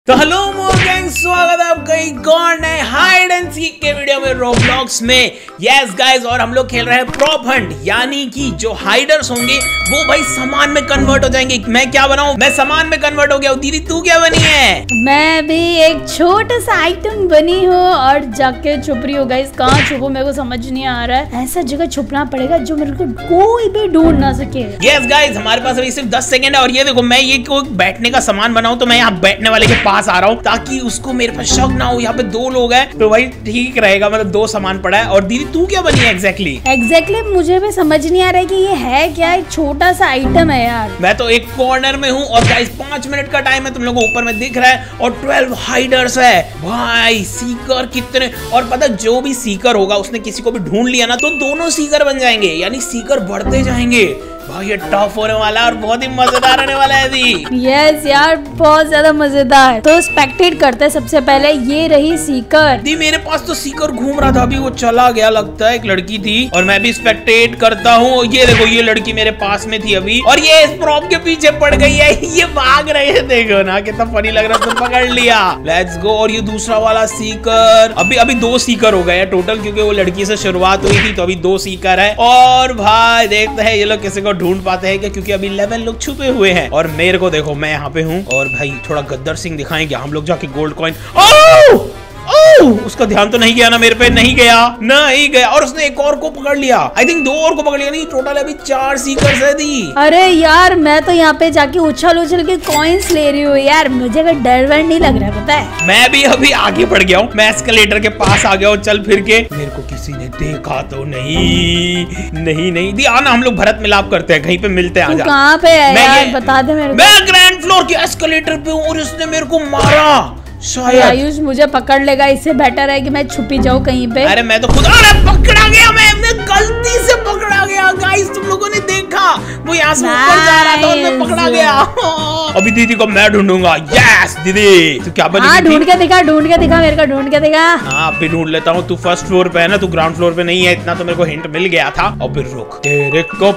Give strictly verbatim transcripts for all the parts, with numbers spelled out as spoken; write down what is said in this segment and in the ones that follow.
तो हेलो मोर स्वागत है आपका एक और नए हाइड एंड सीक के वीडियो में रोब्लॉक्स में। यस गाइस, और हम लोग खेल रहे हैं प्रॉप हंट, यानी कि जो हाइडर्स होंगे वो भाई सामान में कन्वर्ट हो जाएंगे। मैं क्या बनाऊं? मैं सामान में कन्वर्ट हो गया हूँ। दीदी तू क्या बनी है? मैं भी एक छोटा सा आइटम बनी हूँ और जाके छुप रही हूँ। गाइस कहाँ छुपू मेरे को समझ नहीं आ रहा है। ऐसा जगह छुपना पड़ेगा जो मेरे को कोई भी ढूंढ ना सके। यस गाइस, हमारे पास अभी सिर्फ दस सेकंड है और ये देखो, मैं ये कोई बैठने का सामान बनाऊं तो मैं यहाँ बैठने वाले के पास आ रहा हूँ ताकि उसको मेरे पास शक ना हो। यहाँ पे दो लोग हैं तो भाई ठीक रहेगा, मतलब दो सामान पड़ा है। और दीदी तू क्या बनी है एग्जैक्टली? एग्जैक्टली मुझे भी समझ नहीं आ रहा है कि ये है क्या। एक छोटा सा आइटम है यार। मैं तो एक कॉर्नर में हूँ और गाइस पांच मिनट का टाइम है, तुम लोगों को ऊपर में दिख रहा है और ट्वेल्व हाइडर्स है भाई। सीकर कितने, और पता जो भी सीकर होगा उसने किसी को भी ढूंढ लिया ना तो दोनों सीकर बन जाएंगे, यानी सीकर बढ़ते जाएंगे। भाई ये टफ होने वाला है और बहुत ही मजेदार होने वाला है दी। यस यार, बहुत ज्यादा मजेदार। तो स्पेक्टेट करते हैं सबसे पहले। ये रही सीकर। दी मेरे पास तो सीकर घूम रहा था, अभी वो चला गया लगता है। एक लड़की थी और मैं भी स्पेक्टेट करता हूँ। ये देखो, ये लड़की मेरे पास में थी अभी और ये इस प्रॉप के पीछे पड़ गई है। ये भाग रहे हैं, देखो ना कितना फनी लग रहा है। तो पकड़ लिया, लेट्स गो। और ये दूसरा वाला सीकर, अभी अभी दो सीकर हो गए हैं टोटल, क्योंकि वो लड़की से शुरुआत हुई थी तो अभी दो सीकर है। और भाई देखते हैं ये लोग किसी को ढूंढ पाते हैं क्या, क्योंकि अभी इलेवन लोग छुपे हुए हैं। और मेरे को देखो, मैं यहाँ पे हूँ और भाई थोड़ा गद्दर सिंह दिखाएंगे हम लोग जाके गोल्ड कॉइन। ओह ओह, उसका ध्यान तो नहीं गया ना मेरे पे, नहीं गया नहीं गया। और उसने एक और को पकड़ लिया, आई थिंक दो और को पकड़ लिया। नहीं, टोटल अभी चार सीकर्स है दी। अरे यार, मैं तो यहाँ पे जाके उछल उछल के कॉइन्स ले रही हूँ यार। मुझे कोई डर वर नहीं लग रहा, पता है। मैं भी अभी आगे बढ़ गया हूँ, मैं एस्केलेटर के पास आ गया हूँ चल फिर के। मेरे को किसी ने देखा तो नहीं? नहीं नहीं दी, आना हम लोग भरत मिलाप करते हैं, कहीं पे मिलते हैं। आजा। कहाँ पे है यार, बता दे मेरे को। मैं ग्रैंड फ्लोर के एस्केलेटर पे हूँ और उसने मेरे को मारा। शायद आयुष मुझे पकड़ लेगा, इससे बेटर है कि मैं छुपी जाऊँ कहीं पे। अरे मैं तो खुद, अरे पकड़ा गया मैं, मैं गलती से पकड़ा गया। गाइस तुम लोगों ने देखा, वो यहाँ से ऊपर जा रहा था और मैं पकड़ा गया। अभी दीदी को मैं ढूंढूंगा। यस दीदी, तू क्या बनी? हाँ ढूंढ के दिखा, ढूंढ के दिखा मेरे को, ढूंढ के दिखा। हाँ अभी ढूंढ लेता हूँ। तू फर्स्ट फ्लोर पे है ना, तू ग्राउंड फ्लोर पे नहीं है, इतना तो मेरे को हिंट मिल गया था। और फिर रुक, तेरे को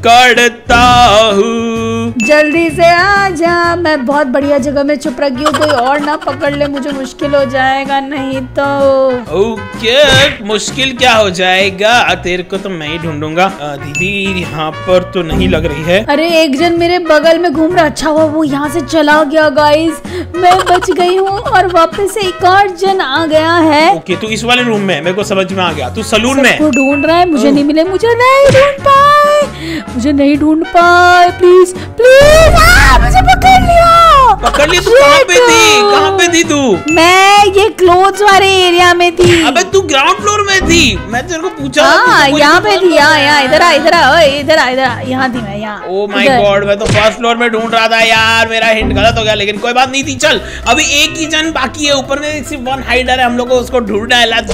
पकड़ता हूँ, जल्दी से आ जा। मैं बहुत बढ़िया जगह में छुप रखी हूँ, कोई और ना पकड़ ले, मुझे मुश्किल हो जाएगा नहीं तो। ओके, मुश्किल क्या हो जाएगा, तेरे को तो मैं ही ढूंढूंगा। दीदी यहाँ पर तो नहीं लग रही है। अरे एक जन मेरे बगल में घूम रहा, अच्छा हुआ वो यहाँ से चला गया। गाइस मैं बच गई हूँ और वापस से एक और जन आ गया है। ओके, तू इस वाले रूम में, मेरे को समझ में आ गया। तू सलून में ढूंढ रहा है, मुझे नहीं मिले, मुझे नहीं ढूंढ पाए, मुझे नहीं ढूंढ पाए। प्लीज प्लीज, मुझे पकड़ लिया। पकड़ ली? तू कहाँ पे थी? कहाँ पे थी तू? मैं ये क्लोथ्स वाले एरिया में थी। अबे तू ग्राउंड फ्लोर में थी, मैं तेरे को पूछा। हाँ यहाँ पे थी, यहाँ यहाँ इधर आ इधर आ इधर आ इधर यहाँ थी मैं, यहाँ। ओह माय गॉड, मैं तो फर्स्ट फ्लोर में ढूंढ रहा था यार, मेरा हिंट गलत हो गया, लेकिन कोई बात नहीं थी। चल अभी एक ही जन बाकी है, ऊपर में सिर्फ वन हाइडर है, हम लोग को उसको ढूंढना है। Let's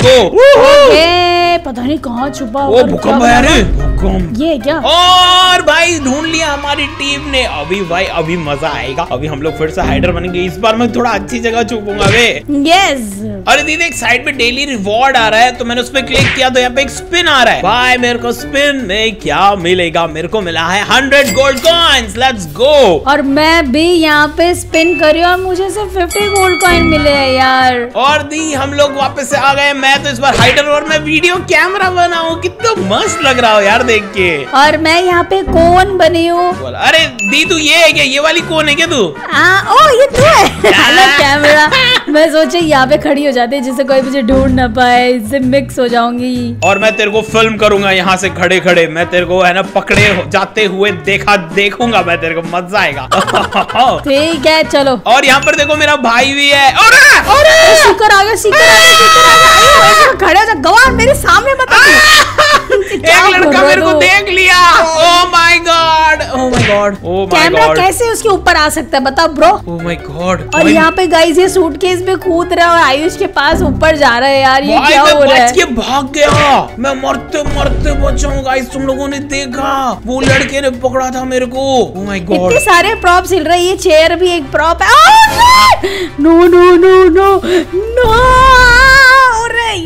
go. पता नहीं कहाँ छुपा। वो भूकंप है रे, भूकंप। ये क्या? और भाई ढूंढ लिया हमारी टीम ने। अभी भाई अभी मजा आएगा, अभी हम लोग फिर से हाइडर बनेंगे। इस बार मैं थोड़ा अच्छी जगह छुपूंगा बे। यस। अरे दीदी एक साइड पे डेली रिवॉर्ड आ रहा है, तो मैंने उस पर क्लिक किया तो यहाँ पे एक स्पिन आ रहा है। भाई मेरे को स्पिन में क्या मिलेगा? मेरे को मिला है hundred gold coins. Let's go. और मैं भी यहाँ पे स्पिन करी और मुझे सिर्फ फिफ्टी गोल्ड कॉइन मिले हैं यार। और दी हम लोग वापस से आ गए। मैं तो इस बार हाइडर और मैं वीडियो कैमरा बना हूँ, कितना मस्त लग रहा हो यार देख के। और मैं यहाँ पे कोन बनी हूँ। अरे दी तू ये है क्या? ये वाली कौन है क्या तू? ओ ये तू है। कैमरा मैं सोचे यहाँ पे खड़ी हो जाती है जिससे कोई मुझे ढूंढ ना पाए, इससे मिक्स हो जाऊंगी। और मैं तेरे को फिल्म करूंगा यहाँ से खड़े खड़े, मैं तेरे को है ना पकड़े जाते हुए देखा देखूंगा मैं, तेरे को मजा आएगा। ठीक है चलो। और यहाँ पर देखो मेरा भाई भी है। अरे अरे सीकर आ गया, सीकर आ गया, सीकर आ गया। खड़े हो जा गवार, मेरे सामने मत आ। एक लड़का मेरे को देख लिया। Oh my God, oh my God, oh my camera God. कैसे उसके ऊपर आ सकता है बता ब्रो? Oh my God. और यहाँ पे गाइस ये सूटकेस में कूद रहा है और आयुष के पास ऊपर जा रहा है यार, ये क्या हो रहा है? बच के भाग गया, मैं मरते मरते बचा हूँ। गाइस तुम लोगों ने देखा, वो लड़के ने पकड़ा था मेरे को। ओह माय गॉड, इतने सारे प्रॉप्स हिल रहे हैं, ये चेयर भी एक प्रॉप है। No no no no no, अरे यार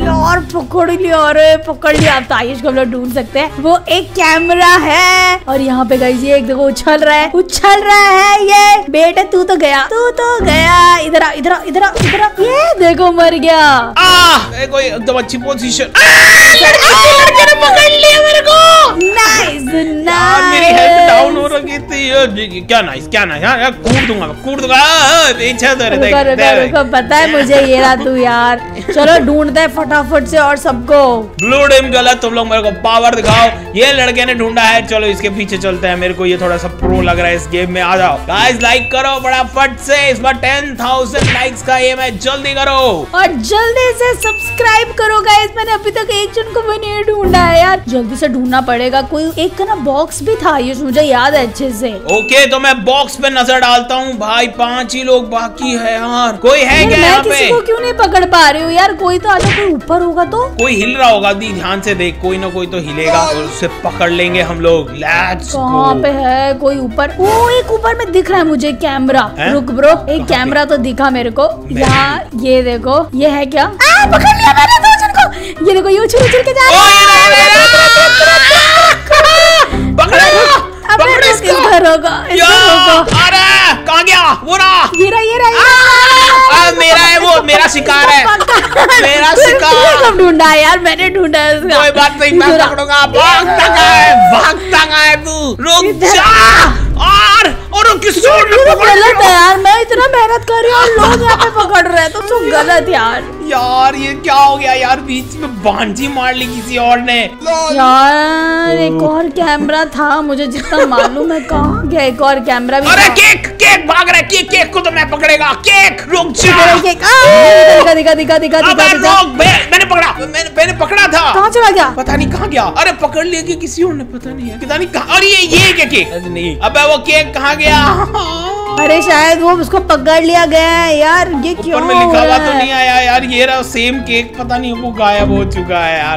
पकड़ लिया, अरे पकड़ लिया। अब तो आयुष को हम लोग ढूंढ सकते हैं। वो एक कैमरा है और यहाँ पे गाइस ये एक देखो उछल रहा है, उछल रहा है ये। बेटे तू तो गया, तू तो गया। इधर आ, इधर आ, इधर आ, इधर आ। ये देखो मर गया। आ, कोई एकदम अच्छी पोजीशन। लड़के ने पकड़ लिया मेरे को। Nice nice. मेरी हेल्थ डाउन हो रही थी। क्या नाइस, क्या नाइस। यार कूद दूंगा, कूद दूंगा। पीछे तो देख, देख। पता है मुझे ये रहा तू यार। चलो ढूंढते हैं फटाफट से और सबको। ब्लू टीम गलत, तुम लोग मेरे को पावर दिखाओ। ये लड़के ने ढूंढा है, चलो इसके पीछे चलते हैं। मेरे को ये थोड़ा सा प्रो लग रहा है इस गेम में। आ जाओ गाइस, लाइक करो फटाफट से। इस बार टेन थाउजेंड लाइक्स का एम है, जल्दी करो और जल्दी से सब्सक्राइब करो गाइस। मैंने अभी तक एक जन को भी नहीं ढूंढा है यार, जल्दी से ढूंढना पड़ेगा। कोई एक का ना बॉक्स भी था ये, मुझे याद है अच्छे से। ओके तो मैं बॉक्स पे नजर डालता हूँ भाई। पांच ही लोग बाकी है यार। कोई है क्या यहाँ पे? किसी को क्यों नहीं पकड़ पा रही हूँ यार? कोई तो आजा, कोई ऊपर होगा तो। कोई हिल रहा होगा, दी ध्यान से देख, कोई ना कोई तो हिलेगा और उससे पकड़ लेंगे हम लोग। Let's go. कहाँ पे है कोई ऊपर? ओ एक ऊपर में दिख रहा है मुझे कैमरा। रुक ब्रो, एक कैमरा तो दिखा मेरे को यहाँ। ये देखो, ये है क्या? आ, पकड़ लिया मैंने दो जन को। ये देखो ये उछल उछल के जा रहा है। पकड़ इसको। घर होगा, अरे कहाँ गया वो? रहा ये रहा, ये रहा। मेरा है वो, मेरा शिकार है, मेरा शिकार। कब ढूंढा यार? मैंने ढूंढा उसका। कोई बात नहीं, मैं पकड़ूंगा। भागता कहाँ है, भागता कहाँ है तू? रुक जा। और और किस गलत है यार, मैं इतना मेहनत कर रही हूँ और लोग यहाँ पे पकड़ रहे हैं, तो तू गलत यार। यार ये क्या हो गया यार? बीच में बांझी मार ली किसी और ने यार। एक और कैमरा था मुझे जितना मालूम है। कहाँ गया एक और कैमरा भी? अरे केक, केक भाग रहा है। केक, केक को तो मैं पकड़ेगा। केक रुक जा। दिखा दिखा दिखा दिखा दिखा दिखा। मैंने पकड़ा, मैंने मैंने पकड़ा था। कहाँ चला गया? पता नहीं कहाँ गया। अरे पकड़ लिया कि किसी और ने, पता नहीं है, पता नहीं कहाँ। और ये ये क्या केक? नहीं, अबे वो केक कहाँ गया? अरे शायद वो उसको पकड़ लिया गया है यार। ये क्यों ऊपर में लिखा हुआ तो नहीं आया यार। ये रहा सेम केक, पता नहीं वो गायब हो चुका है यार।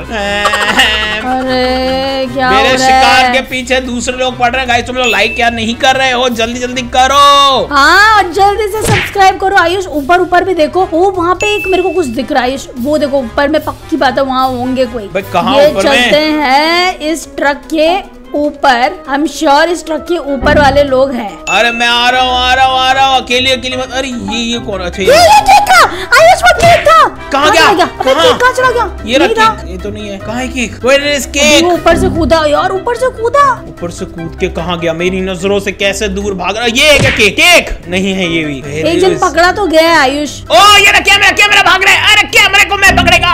अरे क्या मेरे शिकार के पीछे दूसरे लोग पड़ रहे हैं। गाइस तुम लोग लाइक क्या नहीं कर रहे हो? जल्दी जल्दी करो। हाँ और जल्दी से सब्सक्राइब करो। आयुष ऊपर ऊपर भी देखो, वो वहाँ पे एक मेरे को कुछ दिख रहा है आयुष। वो देखो ऊपर में, पक्की बात है वहाँ होंगे कोई। कहाँ ये ऊपर में? चलते हैं इस ट्रक के ऊपर। हम श्योर इस ट्रक के ऊपर वाले लोग हैं। अरे मैं आ रहा हूँ, आ रहा हूँ, आ रहा हूँ। अकेले अकेले मत। अरे ये ये कौन? अच्छा ये ये केक था आयुष, वो केक था। कहाँ गया? अरे केक कहाँ चला गया? ये रहा केक। ये तो नहीं है। कहाँ है केक? Where is cake? ऊपर से कूदा यार, ऊपर से कूदा। ऊपर से कूद के कहाँ गया? मेरी नजरों से कैसे दूर भाग रहा? ये है क्या केक? केक नहीं है ये भी। एक जन पकड़ा तो गया आयुष। ओ ये रहा कैमरा, कैमरा भाग रहा है। अरे कैमरे को मैं पकड़ेगा।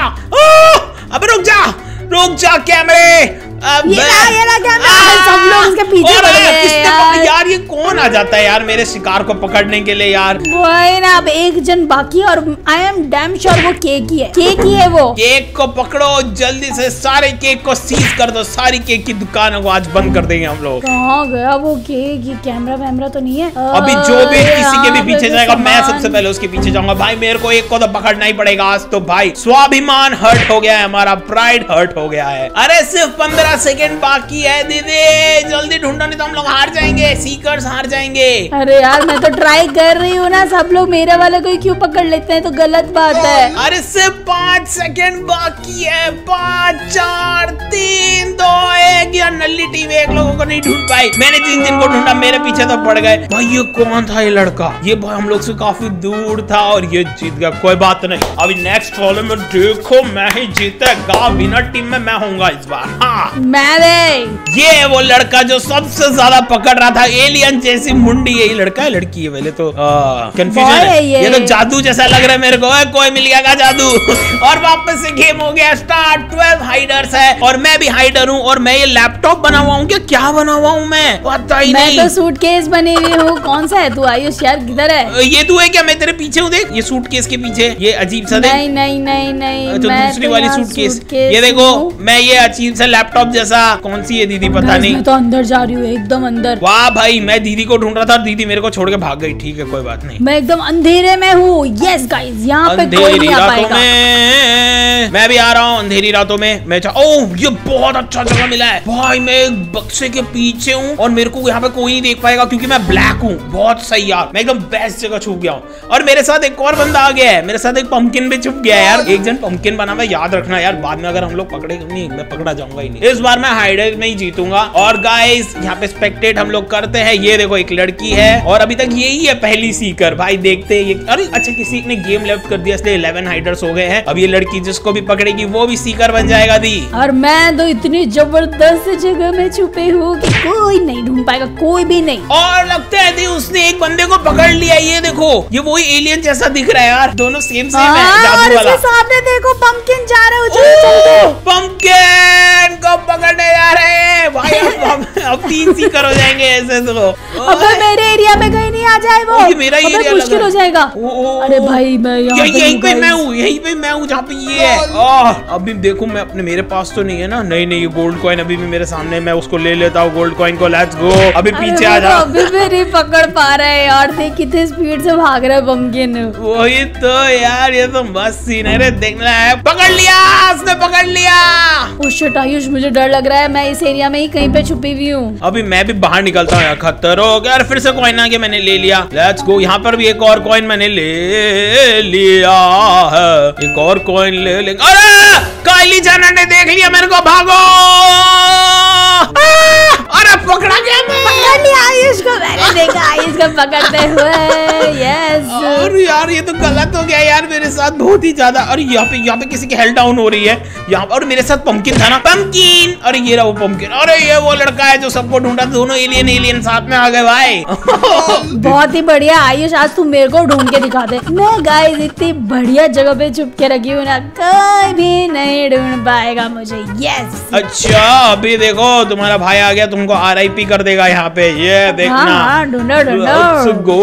अब रुक जा, रुक जा कैमरे। अब ये ला, ये ला कैमरा। सब लोग उसके पीछे पड़ गए यार। यार ये कौन आ जाता है यार मेरे शिकार को पकड़ने के लिए यार? वही ना, अब एक जन बाकी और आई एम डैम श्योर वो केक ही है। केक ही है वो। केक को पकड़ो जल्दी से। सारे केक को सीज कर दो। सारी केक की दुकानों को आज बंद कर देंगे हम लोग। कहाँ गया वो केक? ये कैमरा वैमरा तो नहीं है। अभी जो भी किसी के भी पीछे जाएगा मैं सबसे पहले उसके पीछे जाऊंगा। भाई मेरे को एक को तो पकड़ना ही पड़ेगा आज तो। भाई स्वाभिमान हर्ट हो गया है, हमारा प्राइड हर्ट हो गया है। अरे सिर्फ पंद्रह सेकंड बाकी है दीदी, जल्दी ढूंढो नहीं तो हम लोग हार जाएंगे। सीकर्स हार जाएंगे। अरे यार मैं तो ट्राई कर रही हूँ ना। सब लोग मेरे वाले को ही क्यों पकड़ लेते हैं? तो गलत बात है। अरे सिर्फ पाँच सेकंड बाकी है। पाँच, चार, तीन, दो, एक। यार नल्ली टीम एक लोगों को नहीं ढूंढ पाई। मैंने जिन जिन को ढूंढा मेरे पीछे तो पड़ गए। भाई ये कौन था ये लड़का? ये भाई हम लोग से काफी दूर था और ये जीत गया। कोई बात नहीं, अभी नेक्स्ट वाले में देखो मैं ही जीतेगा। विनर टीम में मैं होऊंगा इस बार। हाँ मैं ये है वो लड़का जो सबसे ज्यादा पकड़ रहा था। एलियन जैसी मुंडी। यही लड़का है लड़की है? पहले तो कंफ्यूजन है ये।, ये तो जादू जैसा लग रहा है मेरे को। कोई मिल गया जादू। और वापस से गेम हो गया स्टार्ट। ट्वेल्व हाइडर्स है और मैं भी हाइडर हूँ। और मैं ये लैपटॉप बना हुआ हूँ। क्या क्या बना हुआ हूँ मैं? पता ही मैं नहीं। तो सूटकेस बनी हुई हूँ। कौन सा है तू आयुष यार? किधर है? ये तू है क्या? मैं तेरे पीछे हूँ। देख ये सूटकेस के पीछे ये अजीब सा। नहीं नहीं नहीं नहीं, तो दूसरी वाली सूटकेस। ये देखो मैं ये अजीब सा लैपटॉप जैसा। कौन सी है दीदी? पता नहीं। मैं तो अंदर जा रही हूँ, एकदम अंदर। वाह भाई मैं दीदी को ढूंढ रहा था। दीदी मेरे को छोड़ के भाग गई। ठीक है कोई बात नहीं। मैं एकदम अंधेरे में हूँ। यस गाइस यहाँ पे कोई नहीं आ पाएगा। में, मैं भी आ रहा हूँ अंधेरी रातों में। मैं चाह ओह ये बहुत अच्छा जगह मिला है भाई, मैं एक बक्से के पीछे हूँ और मेरे को यहाँ पे कोई नहीं देख पाएगा क्योंकि मैं ब्लैक हूँ। बहुत सही यार, मैं एकदम बेस्ट जगह छुप गया हूँ। और मेरे साथ एक और बंदा आ गया है, मेरे साथ एक पंपकिन भी छुप गया है यार। एक जन पंपकिन बना हुआ, याद रखना यार, बाद में अगर हम लोग पकड़े नहीं, मैं पकड़ा जाऊंगा ही नहीं। इस बार मैं हाइडर में ही जीतूंगा। और गाइस यहाँ पे स्पेक्टेट हम लोग करते हैं। ये देखो एक लड़की है और अभी तक यही है पहली सीकर भाई, देखते हैं ये। अरे अच्छा किसी ने गेम लेफ्ट कर दिया इसलिए इलेवन हाइडर्स हो गए हैं। अब ये लड़की जिसको भी पकड़ेगी वो भी सीकर बन जाएगा दी। और मैं तो इतनी जबरदस्त जगह में छुपे हूँ कि कोई नहीं ढूंढ पाएगा, कोई भी नहीं। और लगता है दी उसने एक बंदे को पकड़ लिया। ये देखो ये वही एलियन जैसा दिख रहा है यार, दोनों सेम सेम है। जादू वाला सामने देखो पंपकिन जा रहे हो, पंपकिन को पकड़ने जा रहे हैं भाई। अब, अब तीन सीकर हो जाएंगे ऐसे तो। अब मेरे एरिया में कहीं नहीं आ जाए वो, ये मेरा एरिया मुश्किल हो जाएगा। अरे भाई मैं यहाँ यहीं पे मैं हूँ, यहीं पे मैं हूँ जहाँ पे ये है। अभी देखो मैं अपने, मेरे पास तो नहीं है ना, नहीं नहीं ये गोल्ड कॉइन अभी भी मेरे सामने, मैं उसको ले लेता हूँ गोल्ड कॉइन को। लेट्स गो, अभी पीछे आ जा। अभी भी नहीं पकड़ पा रहा है यार, देख कितने स्पीड से भाग रहा है पंपकिन। वही तो यार, ये तो मस्त सीन है रे, देखना है। पकड़ लिया, उसने पकड़ लिया। ओह शिट आयुष, मुझे डर लग रहा है, मैं इस एरिया में ही कहीं पे छुपी हुई हूँ। अभी मैं भी बाहर निकलता हूँ यार, खतरा हो गया। फिर से कॉइन आ गया, मैंने ले लिया। लेट्स गो, यहाँ पर भी एक और कॉइन मैंने ले लिया है, एक और कॉइन ले लेंगे। अरे काइली जाना ने देख लिया मेरे को, भागो। अरे पकड़ा गया मैं, पकड़ लिया आयुष को, मैंने देखा आयुष को पकड़ते हुए। यस और यार ये तो गलत हो गया यार मेरे साथ बहुत ही ज्यादा। और यहाँ पे यहाँ पे किसी की हेल्थ डाउन हो रही है यहाँ पर। और मेरे साथ पंपकिन था ना, पंपकिन। अरे ये रहा वो पंपकिन। अरे ये वो लड़का है जो सबको ढूंढा, दोनों एलियन एलियन साथ में आ गए भाई। बहुत ही बढ़िया आयुष, आज तू मेरे को ढूंढ के दिखा दे। मैं गाइस इतनी बढ़िया जगह पे छुप के रखी हूँ ना, कोई भी नहीं ढूंढ पाएगा मुझे। यस अच्छा अभी देखो तुम्हारा भाई आ गया, तुमको आर आई पी कर देगा यहाँ पे, ये देखना। हाँ, ढूंढो ढूंढो। गो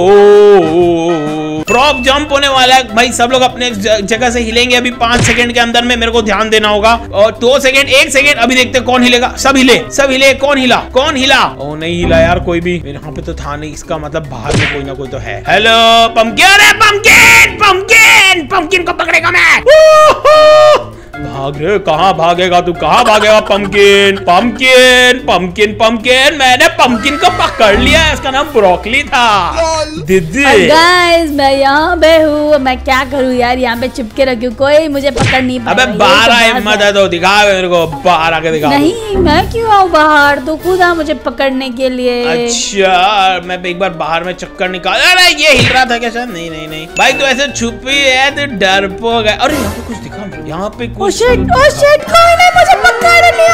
प्रॉप जंप होने वाला है भाई, सब लोग अपने जगह से हिलेंगे अभी पांच सेकंड के अंदर में। मेरे को ध्यान देना होगा। और दो सेकंड, एक सेकंड, अभी देखते कौन हिलेगा। सब हिले, सब हिले। कौन हिला, कौन हिला? ओ नहीं हिला यार कोई भी। मेरे यहाँ पे तो था नहीं, इसका मतलब बाहर में कोई ना कोई तो है। हेलो पंपकिन, अरे पंपकिन, पंपकिन, पंपकिन को पकड़ेगा मैं। भाग रे, कहाँ भागेगा तू, कहाँ भागेगा? पंपकिन, पंपकिन, पंपकिन, पंपकिन, मैंने पंपकिन को पकड़ लिया। इसका नाम ब्रोकली था। दीदी गाइस मैं यहाँ पे हूँ, मैं क्या करूँ यार, यहाँ पे चिपके रखी हूँ, कोई मुझे पकड़ नहीं पाएगा। अबे बाहर आ, हिम्मत है तो दिखा मेरे को, बाहर आके दिखा। नहीं मैं क्यों आऊँ बाहर, तो खुद आ मुझे पकड़ने के लिए। अच्छा मैं एक बार बाहर में चक्कर निकाल। अरे ये हिल रहा था क्या शायद? नहीं नहीं नहीं भाई, तू ऐसे छुपी है तो डरपोक है। अरे यहाँ पे कुछ दिखा, यहाँ पे कुछ। ओ शिट, ओ शिट, कोई ने मुझे पकड़ लिया।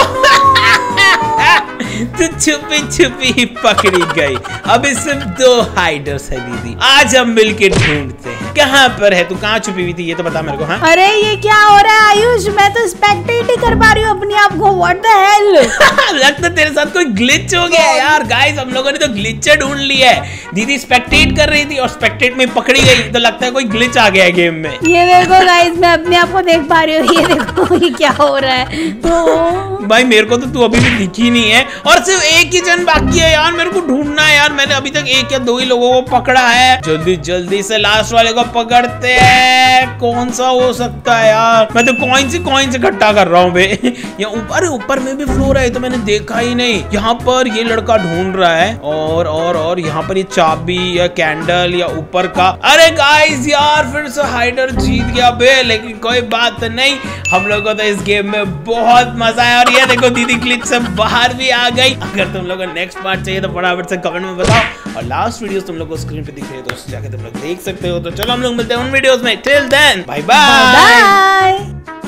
तू छुपी छुपी पकड़ी गई। अब सिर्फ दो हाइडर्स है दीदी, आज हम मिलके ढूंढते हैं कहाँ पर है। तू कहाँ छुपी हुई थी ये तो बता मेरे को। हाँ अरे ये क्या हो रहा है आयुष, मैं तो स्पेक्टेट ही कर पा रही हूँ अपने आप को। What the hell. लगता तेरे साथ कोई ग्लिच हो गया यार। गाइस हम लोगों ने तो ग्लिचर ढूंढ लिया है। दीदी स्पेक्टेट कर रही थी और स्पेक्टेट में पकड़ी गई, तो लगता है कोई ग्लिच आ गया है गेम में। ये देखो गाइस, मैं अपने आप को देख पा रही हूँ। ये देखो ये क्या हो रहा है। तो भाई मेरे को तो तू अभी भी दिखी नहीं है और सिर्फ एक ही जन बाकी है यार, मेरे को ढूंढना है यार। मैंने अभी तक एक या दो ही लोगों को पकड़ा है। जल्दी जल्दी से लास्ट वाले को पकड़ते हैं। कौन सा हो सकता है यार? मैं तो कॉइन से कॉइन से इकट्ठा कर रहा हूँ बे। यहाँ ऊपर ऊपर में भी फ्लोर है, तो मैंने देखा ही नहीं। यहाँ पर ये लड़का ढूंढ रहा है और और और यहाँ पर ये चाबी या कैंडल या ऊपर का। अरे गाइस यार फिर से हाइडर जीत गया बे, लेकिन कोई बात नहीं, हम लोगों को तो इस गेम में बहुत मजा आया। और ये देखो दीदी क्लिच से बाहर भी आ गई। अगर तुम लोगों को नेक्स्ट पार्ट चाहिए तो फटाफट से कमेंट में बताओ। और लास्ट वीडियोस तुम लोग को स्क्रीन पे दिख रही है तो जाके तुम लोग देख सकते हो। तो चलो हम लोग मिलते हैं उन वीडियोस में। Till then bye bye.